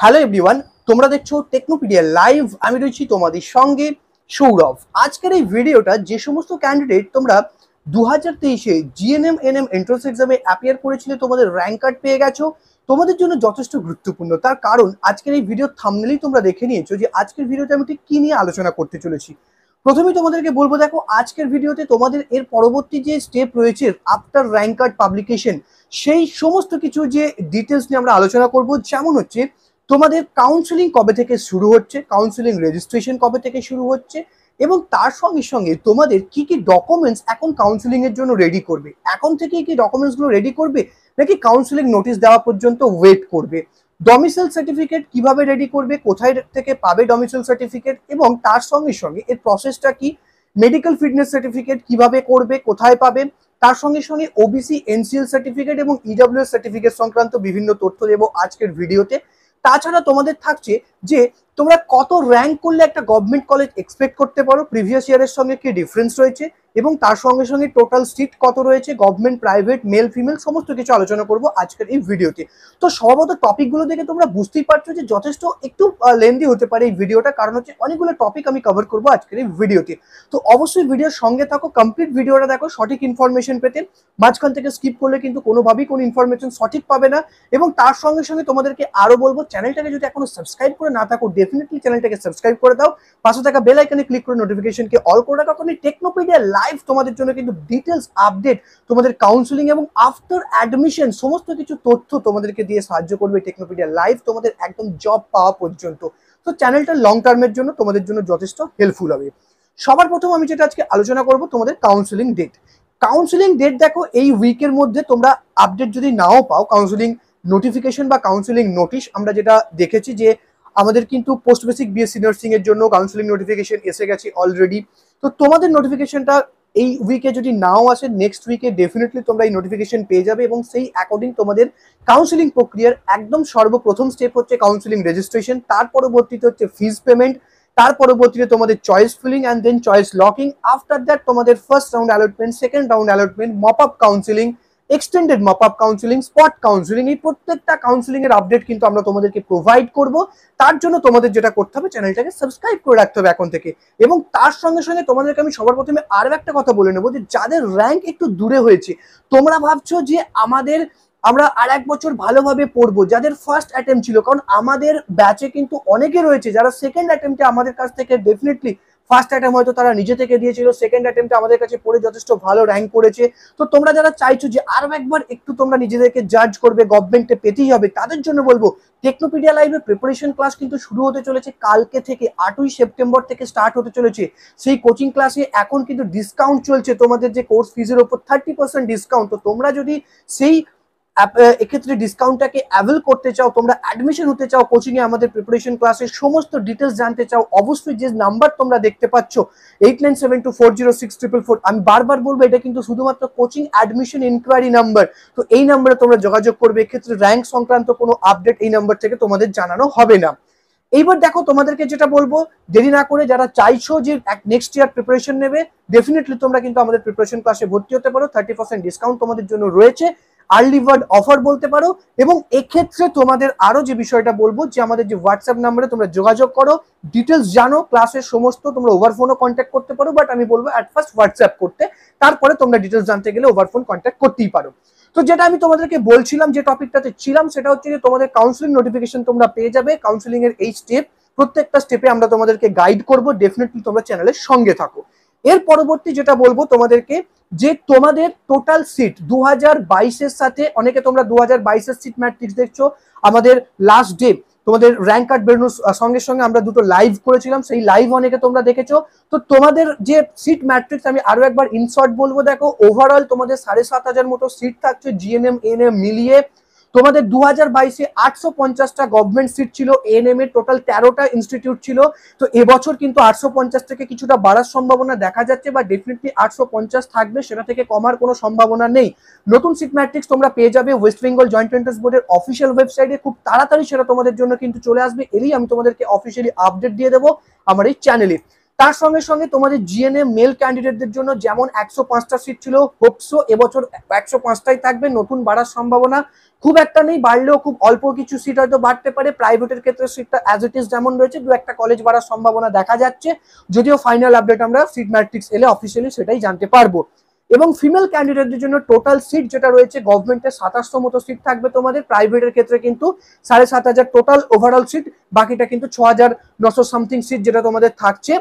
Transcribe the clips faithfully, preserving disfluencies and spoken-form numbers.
Hello everyone, তোমরা দেখছো Technopedia live. আমি রয়েছি তোমাদের সঙ্গে সৌরভ। আজকের এই ভিডিওটা যে সমস্ত ক্যান্ডিডেট তোমরা দু হাজার তেইশে জিএনএম এনএম এন্ট্রান্স এক্সামে অ্যাপিয়ার করেছিলে, তোমাদের র্যাঙ্ক কার্ড পেয়ে গেছো, তোমাদের জন্য যথেষ্ট গুরুত্বপূর্ণ। তার কারণ আজকের এই ভিডিও থাম্বনেলেই তোমরা দেখে নিয়েছো যে আজকের ভিডিওতে আমি ঠিক কি নিয়ে আলোচনা করতে চলেছি। প্রথমেই তোমাদেরকে বলবো, দেখো আজকের ভিডিওতে তোমাদের এর পরবর্তী যে স্টেপ রয়েছে আফটার র্যাঙ্ক কার্ড পাবলিকেশন, সেই সমস্ত কিছু যে ডিটেলস নিয়ে আমরা আলোচনা করব। যেমন হচ্ছে তোমাদের কাউন্সেলিং কবে থেকে শুরু হচ্ছে, কাউন্সেলিং রেজিস্ট্রেশন কবে থেকে শুরু হচ্ছে, এবং তার সঙ্গে সঙ্গে তোমাদের কি কি ডকুমেন্টস এখন কাউন্সেলিং এর জন্য রেডি করবে, এখন থেকে কি ডকুমেন্টস গুলো রেডি করবে নাকি কাউন্সেলিং নোটিশ দেওয়া পর্যন্ত ওয়েট করবে, ডমিসাইল সার্টিফিকেট কিভাবে রেডি করবে, কোথায় থেকে পাবে ডমিসাইল সার্টিফিকেট, এবং তার সঙ্গে সঙ্গে এর প্রসেসটা কি, মেডিকেল ফিটনেস সার্টিফিকেট কিভাবে করবে, কোথায় পাবে, তার সঙ্গে সঙ্গে ওবিসি এনসিএল সার্টিফিকেট এবং ইডব্লিউএস সার্টিফিকেট সংক্রান্ত বিভিন্ন তথ্য দেবো আজকের ভিডিওতে। তাছাড়া তোমাদের থাকছে যে তোমরা কত র্যাঙ্ক করলে একটা গভর্নমেন্ট কলেজ এক্সপেক্ট করতে পারো, প্রিভিয়াস ইয়ারের সঙ্গে কি ডিফারেন্স রয়েছে, এবং তার সঙ্গে সঙ্গে টোটাল সিট কত রয়েছে, গভর্নমেন্ট, প্রাইভেট, মেল, ফিমেল, সমস্ত কিছু আলোচনা করব আজকের এই ভিডিওতে। তো স্বভাবত টপিকগুলো দেখে তোমরা বুঝতেই পারছো যে যথেষ্ট একটু লেন্দি হতে পারে এই ভিডিওটা, কারণ হচ্ছে অনেকগুলো টপিক আমি কভার করবো আজকের এই ভিডিওতে। তো অবশ্যই ভিডিওর সঙ্গে থাকো, কমপ্লিট ভিডিওটা দেখো সঠিক ইনফরমেশন পেতে। মাঝখান থেকে স্কিপ করলে কিন্তু কোনোভাবেই কোনো ইনফরমেশন সঠিক পাবে না। এবং তার সঙ্গে সঙ্গে তোমাদেরকে আরো বলবো, চ্যানেলটাকে যদি এখনো সাবস্ক্রাইব করে না থাকো, ডেফিনেটলি চ্যানেলটাকে সাবস্ক্রাইব করে দাও, পাশে থাকা বেল আইকনে ক্লিক করে নোটিফিকেশনকে অল করে রাখো। কারণ টেকনোপিডিয়া লাইভ তোমাদের জন্য কিন্তু ডিটেলস আপডেট, তোমাদের কাউন্সেলিং এবং আফটার অ্যাডমিশন সমস্ত কিছু তথ্য তোমাদেরকে দিয়ে সাহায্য করবে টেকনোপিডিয়া লাইভ, তোমাদের একদম জব পাওয়া পর্যন্ত। তো চ্যানেলটা লং টার্মের জন্য তোমাদের জন্য যথেষ্ট হেল্পফুল হবে। সবার প্রথম আমি যেটা আজকে আলোচনা করব, তোমাদের কাউন্সেলিং ডেট। কাউন্সেলিং ডেট দেখো এই উইকের মধ্যে তোমরা আপডেট যদি নাও পাও, কাউন্সেলিং নোটিফিকেশন বা কাউন্সেলিং নোটিশ, আমরা যেটা দেখেছি যে আমাদের কিন্তু পোস্ট বেসিক বিএসসি নার্সিং এর জন্য কাউন্সেলিং নোটিফিকেশন এসে গেছে অলরেডি। তো তোমাদের নোটিফিকেশনটা এই উইকে যদি নাও আসে, নেক্সট উইকে ডেফিনেটলি তোমরা এই নোটিফিকেশন পেয়ে যাবে, এবং সেই অ্যাকর্ডিং তোমাদের কাউন্সেলিং প্রক্রিয়ার একদম সর্বপ্রথম স্টেপ হচ্ছে কাউন্সেলিং রেজিস্ট্রেশন, তার পরবর্তীতে হচ্ছে ফিজ পেমেন্ট, তার পরবর্তীতে তোমাদের choice filling and then choice locking. After that তোমাদের first round allotment, second round allotment, mop up counselling, extended mop up counselling, spot counselling, এই প্রত্যেকটা কাউন্সেলিং এর আপডেট কিন্তু আমরা তোমাদেরকে প্রোভাইড করব। তার জন্য তোমাদের যেটা করতে হবে, চ্যানেলটাকে সাবস্ক্রাইব করে রাখতে হবে এখন থেকে। এবং তার সঙ্গে সঙ্গে তোমাদেরকে আমি সবার প্রথমে আরো একটা কথা বলে নেবো, যে যাদের র্যাঙ্ক একটু দূরে হয়েছে, তোমরা ভাবছো যে আমাদের আমরা আর এক বছর ভালোভাবে পড়বো, যাদের ফার্স্ট অ্যাটেম্প ছিল, কারণ আমাদের ব্যাচে কিন্তু অনেকে রয়েছে যারা সেকেন্ড অ্যাটেম্পটে আমাদের কাছ থেকে ডেফিনেটলি, ফার্স্ট অ্যাটেম্প হয়তো তারা নিজে থেকে দিয়েছিল, সেকেন্ড অ্যাটেম্পটে আমাদের কাছে পড়ে যথেষ্ট ভালো র্যাঙ্ক করেছে। তো তোমরা যারা চাইছো যে আরো একবার একটু তোমরা নিজেদেরকে জাজ করবে, গভর্নমেন্টে পেতেই হবে, তাদের জন্য বলবো টেকনোপিডিয়া লাইভে প্রিপারেশন ক্লাস কিন্তু শুরু হতে চলেছে কালকে থেকে, আটই সেপ্টেম্বর থেকে স্টার্ট হতে চলেছে। সেই কোচিং ক্লাসে এখন কিন্তু ডিসকাউন্ট চলছে, তোমাদের যে কোর্স ফিজের ওপর থার্টি পার্সেন্ট ডিসকাউন্ট। তো তোমরা যদি সেই এক্ষেত্রে ডিসকাউন্টটাকে অ্যাভেল করতে চাও, তোমরা অ্যাডমিশন হতে চাও কোচিং এ, আমাদের প্রিপারেশন ক্লাসের সমস্ত ডিটেলস জানতে চাও, অবশ্যই যে নাম্বার তোমরা দেখতে পাচ্ছ eight nine seven two four zero six triple four, আমি বারবার বলবো এটা কিন্তু শুধুমাত্র কোচিং অ্যাডমিশন ইনকোয়ারি নাম্বার। তো এই নাম্বারে তোমরা যোগাযোগ করবে, এক্ষেত্রে র্যাঙ্ক সংক্রান্ত কোনো আপডেট এই নাম্বার থেকে তোমাদের জানানো হবে না। এইবার দেখো তোমাদেরকে যেটা বলবো, দেরি না করে যারা চাইছো যে নেক্সট ইয়ার প্রিপারেশন নেবে, ডেফিনেটলি তোমরা কিন্তু আমাদের প্রিপারেশন ক্লাসে ভর্তি হতে পারো, থার্টি পার্সেন্ট ডিসকাউন্ট তোমাদের জন্য রয়েছে, আর্লি বার্ড অফার বলতে পারো। এবং এক্ষেত্রে তোমাদের আরো যে বিষয়টা বলবো, যে আমাদের যে হোয়াটসঅ্যাপ নাম্বারে তোমরা যোগাযোগ করো, ডিটেলস জানো, ক্লাসের সমস্ত তোমরা ওভার ফোনও কন্ট্যাক্ট করতে পারো, বাট আমি বলবো অ্যাট ফার্স্ট হোয়াটসঅ্যাপ করতে, তারপরে তোমরা ডিটেলস জানতে গেলে ওভার ফোন কন্ট্যাক্ট করতেই পারো। তো যেটা আমি তোমাদেরকে বলছিলাম, যে টপিকটাতে ছিলাম, সেটা হচ্ছে যে তোমাদের কাউন্সেলিং নোটিফিকেশন তোমরা পেয়ে যাবে। কাউন্সেলিং এর এই স্টেপ, প্রত্যেকটা স্টেপে আমরা তোমাদেরকে গাইড করব, ডেফিনেটলি তোমরা চ্যানেলের সঙ্গে থাকো। এর পরবর্তী যেটা বলবো তোমাদেরকে, যে তোমাদের টোটাল সিট দু হাজার বাইশের সাথে, অনেকে তোমরা দু হাজার বাইশের সিট ম্যাট্রিক্স দেখছো, আমাদের লাস্ট ডে তোমাদের র্যাঙ্ক কার্ড বেরোনোর সঙ্গে সঙ্গে আমরা দুটো লাইভ করেছিলাম, সেই লাইভ অনেকে তোমরা দেখেছো। তো তোমাদের যে সিট ম্যাট্রিক্স আমি আরো একবার ইনশর্ট বলবো, দেখো ওভারঅল তোমাদের সাড়ে সাত হাজার মতো সিট থাকছে জিএনএম এএনএম মিলিয়ে। তোমাদের দু হাজার বাইশে আটশো পঞ্চাশটা গভর্নমেন্ট সিট ছিল, এএনএম এর টোটাল তেরোটা ইনস্টিটিউট ছিল। তো এবছর কিন্তু আটশো পঞ্চাশ থেকে কিছুটা বাড়ার সম্ভাবনা দেখা যাচ্ছে, বা ডেফিনেটলি আটশো পঞ্চাশ থাকবে, সেটা থেকে কমার কোনো সম্ভাবনা নেই। নতুন সিট ম্যাট্রিক্স তোমরা পেয়ে যাবে ওয়েস্ট বেঙ্গল জয়েন্ট এন্ট্রান্স বোর্ডের অফিসিয়াল ওয়েবসাইটে, খুব তাড়াতাড়ি সেটা তোমাদের জন্য কিন্তু চলে আসবে, এলেই আমি তোমাদেরকে অফিসিয়ালি আপডেট দিয়ে দেবো আমার এই চ্যানেলে। তার সঙ্গে সঙ্গে তোমাদের জিএনএম মেল ক্যান্ডিডেটদের জন্য যেমন একশো পাঁচটা সিট ছিল, হোপসো এবছর একশো পাঁচটাই থাকবে, নতুন বাড়ার সম্ভাবনা খুব একটা নেই, বাড়লেও খুব অল্প কিছু সিট হয়তো বাড়তে পারে। প্রাইভেটের ক্ষেত্রে সিটটা অ্যাজ ইট ইজ যেমন রয়েছে, দু একটা কলেজ বাড়ার সম্ভাবনা দেখা যাচ্ছে, যদিও ফাইনাল আপডেট আমরা সিট ম্যাট্রিক্স এলে অফিসিয়ালি সেটাই জানতে পারবো। এবং ফিমেল ক্যান্ডিডেটদের জন্য টোটাল সিট যেটা রয়েছে গভর্নমেন্টের সাতাশশো মতো সিট থাকবে তোমাদের, প্রাইভেটের ক্ষেত্রে কিন্তু সাড়ে সাত হাজার টোটাল ওভারঅল সিট, বাকিটা কিন্তু ছ হাজার নশো সামথিং সিট যেটা তোমাদের থাকছে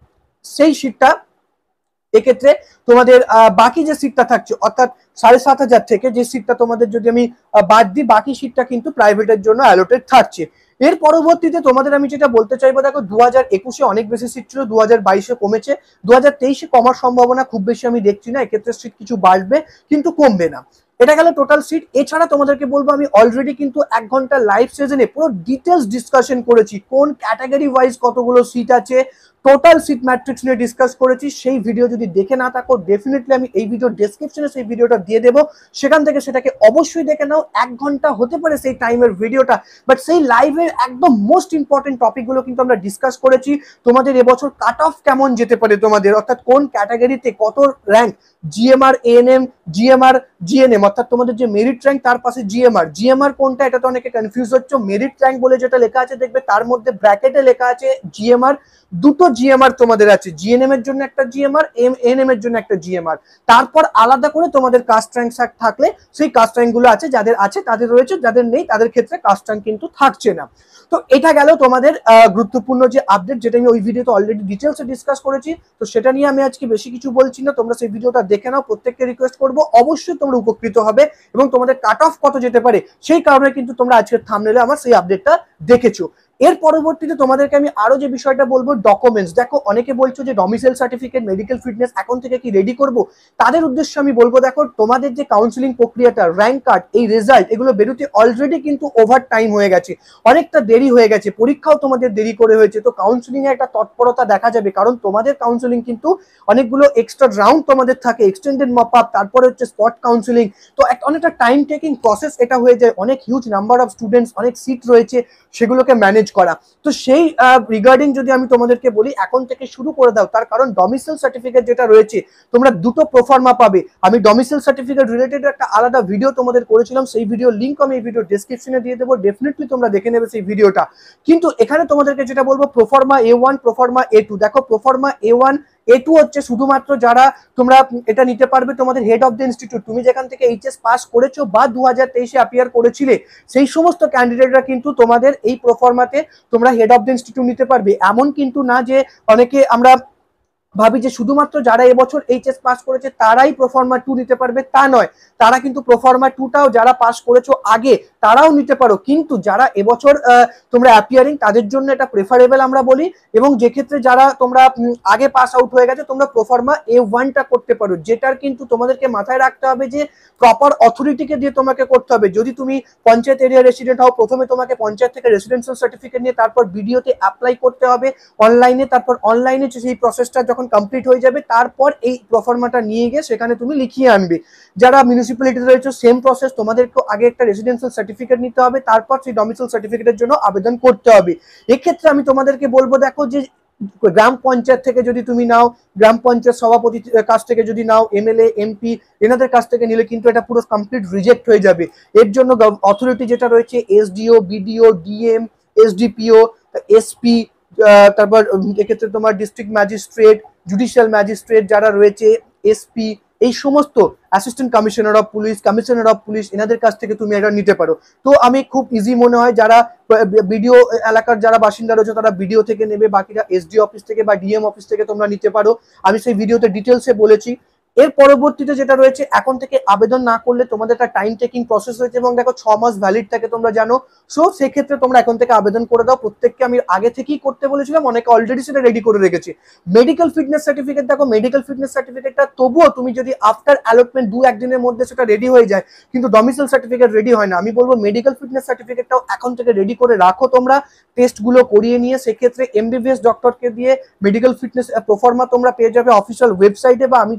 সেই সিটটা এক্ষেত্রে তোমাদের বাকি যে সিটটা থাকছে অর্থাৎ সাড়ে সাত হাজার থেকে যে সিটটা তোমাদের যদি আমি বাদ দিই, বাকি সিটটা কিন্তু প্রাইভেটের জন্য অ্যালোটেড থাকছে। এর পরবর্তীতে তোমাদের আমি যেটা বলতে চাইবো, দেখো দু হাজার একুশে অনেক বেশি সিট ছিল, দু হাজার বাইশে কমেছে, দু হাজার তেইশে কমার সম্ভাবনা খুব বেশি আমি দেখছি না, এক্ষেত্রে সিট কিছু বাড়বে কিন্তু কমবে না। এটা গেল টোটাল সিট। এছাড়া তোমাদেরকে বলবো আমি অলরেডি কিন্তু এক ঘন্টা লাইভ সেশনে পুরো ডিটেলস ডিসকাশন করেছি, কোন ক্যাটাগরি ওয়াইজ কতগুলো সিট আছে, টোটাল সিট ম্যাট্রিক্স নিয়ে ডিসকাস করেছি। সেই ভিডিও যদি দেখে না থাকো ডেফিনেটলি আমি এই ভিডিও ডেসক্রিপশনে সেই ভিডিওটা দিয়ে দেবো, সেখান থেকে সেটাকে অবশ্যই দেখে নাও। এক ঘন্টা হতে পারে সেই টাইমের ভিডিওটা, বাট সেই লাইভের একদম মোস্ট ইম্পর্টেন্ট টপিকগুলো কিন্তু আমরা ডিসকাস করেছি। তোমাদের এবছর কাট অফ কেমন যেতে পারে তোমাদের, অর্থাৎ কোন ক্যাটাগরিতে কত rank, GMR ANM, GMR GNM, অর্থাৎ তোমাদের যে মেরিট র্যাঙ্ক তার পাশে জিএমআর, জিএমআর কোনটা এটা তো অনেকে কনফিউজ হচ্ছে। মেরিট র্যাঙ্ক বলে যেটা লেখা আছে দেখবে তার মধ্যে ব্র্যাকেটে লেখা আছে জিএমআর, দুটো জিএমআর তোমাদের আছে, জিএনএম এর জন্য একটা জিএমআর, এম এনএম এর জন্য একটা জিএমআর, তারপর আলাদা করে তোমাদের কাস্ট র্যাঙ্ক থাকলে সেই কাস্ট র্যাঙ্ক গুলো আছে, যাদের আছে তাদের রয়েছে, যাদের নেই তাদের ক্ষেত্রে কাস্ট র্যাঙ্ক কিন্তু থাকছে না। তো এটা গেল তোমাদের গুরুত্বপূর্ণ যে আপডেট, যেটা আমি ওই ভিডিওতে অলরেডি ডিটেলসে ডিসকাস করেছি, তো সেটা নিয়ে আমি আজকে বেশি কিছু বলছি না, তোমরা সেই ভিডিওটা দেখে নাও। প্রত্যেককে রিকোয়েস্ট করবো অবশ্যই তোমরা উপকৃত হবে, এবং তোমাদের কাট অফ কত যেতে পারে সেই কারণে কিন্তু তোমরা আজকের থাম্বনেলে আমার সেই আপডেটটা দেখেছো। এর পরবর্তীতে তোমাদেরকে আমি আরো যে বিষয়টা বলবো, ডকুমেন্টস। দেখো অনেকে বলছো যে ডমিসাইল সার্টিফিকেট, মেডিকেল ফিটনেস এখন থেকে কি রেডি করব, তাদের উদ্দেশ্যে আমি বলবো দেখো তোমাদের যে কাউন্সিলিং প্রক্রিয়াটা, র্যাঙ্ক কার্ড, এই রেজাল্ট এগুলো বেরোতে অলরেডি কিন্তু ওভার টাইম হয়ে গেছে, অনেকটা দেরি হয়ে গেছে, পরীক্ষাও তোমাদের দেরি করে হয়েছে। তো কাউন্সিলিং এ একটা তৎপরতা দেখা যাবে, কারণ তোমাদের কাউন্সিলিং কিন্তু অনেকগুলো এক্সট্রা রাউন্ড তোমাদের থাকে, এক্সটেন্ডেড মপ আপ, তারপরে হচ্ছে স্পট কাউন্সিলিং, তো অনেকটা টাইম টেকিং প্রসেস এটা হয়ে যায়, অনেক হিউজ নাম্বার অফ স্টুডেন্টস, অনেক সিট রয়েছে, সেগুলোকে ম্যানেজ করা। তো সেই রিগার্ডিং যদি আমি তোমাদেরকে বলি এখন থেকে শুরু করে দাও, তার কারণ ডমিসাইল সার্টিফিকেট যেটা রয়েছে তোমরা দুটো প্রোফার্মা পাবে। আমি ডমিসাইল সার্টিফিকেট রিলেটেড একটা আলাদা ভিডিও তোমাদের করেছিলাম, সেই ভিডিও লিংক আমি এই ভিডিও ডেসক্রিপশনে দিয়ে দেবো, ডেফিনেটলি তোমরা দেখে নেবে সেই ভিডিওটা। কিন্তু এখানে তোমাদেরকে যেটা বলবো, proforma A one, proforma A two. দেখো proforma A one A two হচ্ছে শুধুমাত্র যারা তোমরা এটা নিতে পারবে তোমাদের হেড অফ দ্য ইনস্টিটিউট, তুমি যেখান থেকে এইচএস পাস করেছো বা দু হাজার তেইশে অ্যাপিয়ার করেছিলে সেই সমস্ত ক্যান্ডিডেটরা কিন্তু তোমাদের এই প্রোফার্মাতে তোমরা হেড অফ দ্য ইনস্টিটিউট নিতে পারবে। এমন কিন্তু না যে অনেকে আমরা ভাবি যে শুধুমাত্র যারা এবছর এইচএস পাস করেছে তারাই প্রোফার্মা টু নিতে পারবে, তা নয়। তারা কিন্তু প্রোফার্মা টুটাও যারা পাস করেছো আগে তারাও নিতে পারো, কিন্তু যারা এবছর তোমরা অ্যাপিয়ারিং তাদের জন্য এটা প্রেফারেবল আমরা বলি। এবং যে ক্ষেত্রে যারা তোমরা আগে পাস আউট হয়ে গেছে তোমরা প্রোফার্মা এ ওয়ানটা করতে পারো, যেটার কিন্তু তোমাদেরকে মাথায় রাখতে হবে যে প্রপার অথরিটিকে দিয়ে তোমাকে করতে হবে। যদি তুমি পঞ্চায়েত এরিয়া রেসিডেন্ট হও, প্রথমে তোমাকে পঞ্চায়েত থেকে রেসিডেন্সিয়াল সার্টিফিকেট নিয়ে তারপর বিডিওতে অ্যাপ্লাই করতে হবে অনলাইনে, তারপর অনলাইনে সেই প্রসেসটা যখন কমপ্লিট হয়ে যাবে তারপর এই প্রোফার্মাটা নিয়ে গিয়ে সেখানে তুমি লিখিয়ে আনবে। যারা মিউনিসিপ্যালিটিতে রয়েছে সেম প্রসেস, তোমাদেরকে আগে একটা রেসিডেন্সিয়াল সার্টিফিকেট নিতে হবে, তারপর সেই ডমিসাইল সার্টিফিকেটের জন্য আবেদন করতে হবে। এক্ষেত্রে আমি তোমাদেরকে বলবো দেখো যে গ্রাম পঞ্চায়েত থেকে যদি তুমি নাও, গ্রাম পঞ্চায়েত সভাপতির কাছ থেকে যদি নাও, এমএলএ এমপি এনাদের কাছ থেকে নিলে কিন্তু এটা পুরো কমপ্লিট রিজেক্ট হয়ে যাবে। এর জন্য অথরিটি যেটা রয়েছে SDO, BDO, DM, SDPO, SP, তারপর এক্ষেত্রে তোমার ডিস্ট্রিক্ট ম্যাজিস্ট্রেট, জুডিশিয়াল ম্যাজিস্ট্রেট যারা রয়েছে, এসপি, এই সমস্ত assistant commissioner of police, commissioner of police এনাদের কাছ থেকে তুমি এটা নিতে পারো। তো আমি খুব ইজি মনে হয় যারা বিডিও এলাকার যারা বাসিন্দা রয়েছে তারা বিডিও থেকে নেবে, বাকিরা এসডি অফিস থেকে বা ডিএম অফিস থেকে তোমরা নিতে পারো, আমি সেই ভিডিওতে ডিটেলসে বলেছি। এর পরবর্তীতে যেটা রয়েছে, এখন থেকে আবেদন না করলে তোমাদের একটা টাইম টেকিং প্রসেস রয়েছে এবং দেখো ছ মাস ভ্যালিড থাকে তোমরা জানো। সো সেক্ষেত্রে তোমরা এখন থেকে আবেদন করে দাও, প্রত্যেককে আমি আগে থেকেই করতে বলেছিলাম, অনেকে অলরেডি সেটা রেডি করে রেখেছে। মেডিকেল ফিটনেস সার্টিফিকেট, দেখো মেডিকেল ফিটনেস সার্টিফিকেটটা তবুও তুমি যদি আফটার অ্যালটমেন্ট দু একদিনের মধ্যে সেটা রেডি হয়ে যায়, কিন্তু ডমিসাইল সার্টিফিকেট রেডি হয় না। আমি বলবো মেডিকেল ফিটনেস সার্টিফিকেটটাও এখন থেকে রেডি করে রাখো তোমরা, টেস্টগুলো করিয়ে নিয়ে। সেক্ষেত্রে এমবিবিএস ডক্টরকে দিয়ে মেডিকেল ফিটনেস প্রোফার্মা তোমরা পেয়ে যাবে অফিসিয়াল ওয়েবসাইটে, বা আমি যে ভিডিও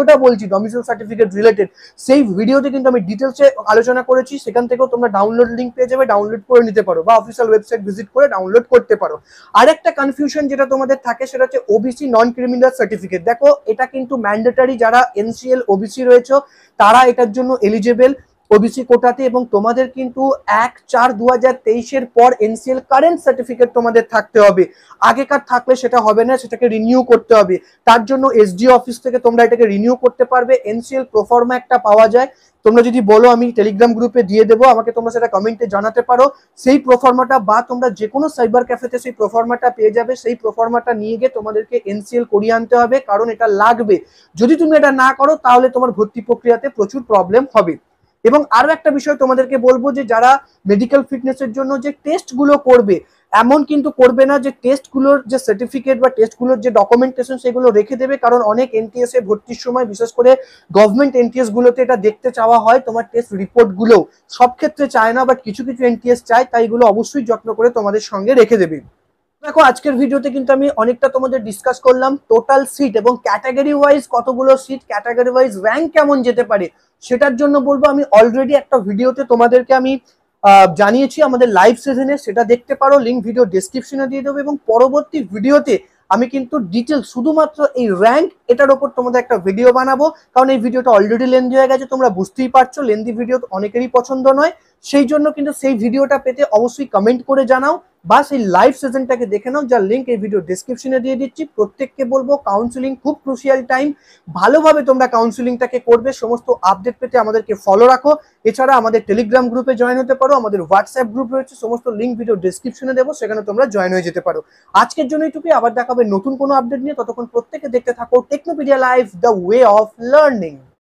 ভিডিওটা বলছি ডমিসাইল সার্টিফিকেট রিলেটেড, সেই ভিডিওতে কিন্তু আমি ডিটেলসে আলোচনা করেছি, সেখান থেকেও তোমরা ডাউনলোড লিঙ্ক পেয়ে যাবে, ডাউনলোড করে নিতে পারো বা অফিসিয়াল ওয়েবসাইট ভিজিট করে ডাউনলোড করতে পারো। আর একটা কনফিউশন যেটা তোমাদের থাকে সেটা হচ্ছে ওবিসি নন ক্রিমিনাল সার্টিফিকেট। দেখো এটা কিন্তু ম্যান্ডেটরি, যারা এনসিএল ওবিসি রয়েছে তারা এটার জন্য এলিজেবল ওবিসি কোটাতে, এবং তোমাদের কিন্তু এক চার দু হাজার তেইশের পর এনসিএল কারেন্ট সার্টিফিকেট তোমাদের থাকতে হবে। আগেকার থাকলে সেটা হবে না, সেটাকে রিনিউ করতে হবে। তার জন্য এসডি অফিস থেকে তোমরা এটাকে রিনিউ করতে পারবে। এনসিএল প্রোফর্মা একটা পাওয়া যায়, তোমরা যদি বলো আমি টেলিগ্রাম গ্রুপে দিয়ে দেবো, আমাকে তোমরা সেটা কমেন্টে জানাতে পারো। সেই প্রোফর্মাটা বা তোমরা যে কোনো সাইবার ক্যাফেতে সেই প্রোফর্মাটা পেয়ে যাবে, সেই প্রোফর্মাটা নিয়ে গিয়ে তোমাদেরকে এনসিএল করিয়ে আনতে হবে, কারণ এটা লাগবে। যদি তুমি এটা না করো তাহলে তোমার ভর্তি প্রক্রিয়াতে প্রচুর প্রবলেম হবে। এবং আরো একটা বিষয় তোমাদেরকে বলবো যে যারা মেডিকেল ফিটনেসের জন্য যে টেস্টগুলো করবে, এমন কিন্তু করবে না যে টেস্টগুলোর যে সার্টিফিকেট বা টেস্টগুলোর যে ডকুমেন্টেশন সেগুলো রেখে দেবে, কারণ অনেক এনটিএস এ ভর্তির সময় বিশেষ করে গভর্নমেন্ট এনটিএস গুলোতে এটা দেখতে চাওয়া হয়, তোমার টেস্ট রিপোর্ট গুলো সব ক্ষেত্রে চায় না, বাট কিছু কিছু এনটিএস চায়, তাই এগুলো অবশ্যই যত্ন করে তোমাদের সঙ্গে রেখে দেবে। দেখো আজকের ভিডিওতে কিন্তু আমি অনেকটা তোমাদের ডিসকাস করলাম টোটাল সিট এবং ক্যাটাগরি ওয়াইজ কতগুলো সিট, ক্যাটাগরি ওয়াইজ র্যাঙ্ক কেমন যেতে পারে, সেটার জন্য বলবো আমি অলরেডি একটা ভিডিওতে তোমাদেরকে আমি জানিয়েছি আমাদের লাইভ সেশনে, সেটা দেখতে পারো, লিঙ্ক ভিডিও ডেসক্রিপশনে দিয়ে দেবো। এবং পরবর্তী ভিডিওতে আমি কিন্তু ডিটেল শুধুমাত্র এই র্যাঙ্ক এটার ওপর তোমাদের একটা ভিডিও বানাবো, কারণ এই ভিডিওটা অলরেডি লেন্দি হয়ে গেছে, তোমরা বুঝতেই পারছো লেন্দি ভিডিও অনেকেরই পছন্দ নয়। সেই জন্য কিন্তু সেই ভিডিওটা পেতে অবশ্যই কমেন্ট করে জানাও বা সেই লাইভ সেশনটাকে দেখে নাও, যার লিঙ্ক এই ভিডিও ডেসক্রিপশনে দিয়ে দিচ্ছি। প্রত্যেককে বলবো কাউন্সিলিং খুব ক্রুশিয়াল টাইম, ভালোভাবে তোমরা কাউন্সিলিংটাকে করবে। সমস্ত আপডেট পেতে আমাদেরকে ফলো রাখো। এছাড়া আমাদের টেলিগ্রাম গ্রুপে জয়েন হতে পারো, আমাদের হোয়াটসঅ্যাপ গ্রুপ রয়েছে, সমস্ত লিঙ্ক ভিডিও ডেসক্রিপশনে দেবো, সেখানে তোমরা জয়েন হয়ে যেতে পারো। আজকের জন্য এইটুকুই, আবার দেখা হবে নতুন কোনো আপডেট নিয়ে। ততক্ষণ প্রত্যেকে দেখতে থাকো Technopedia live, the way of learning.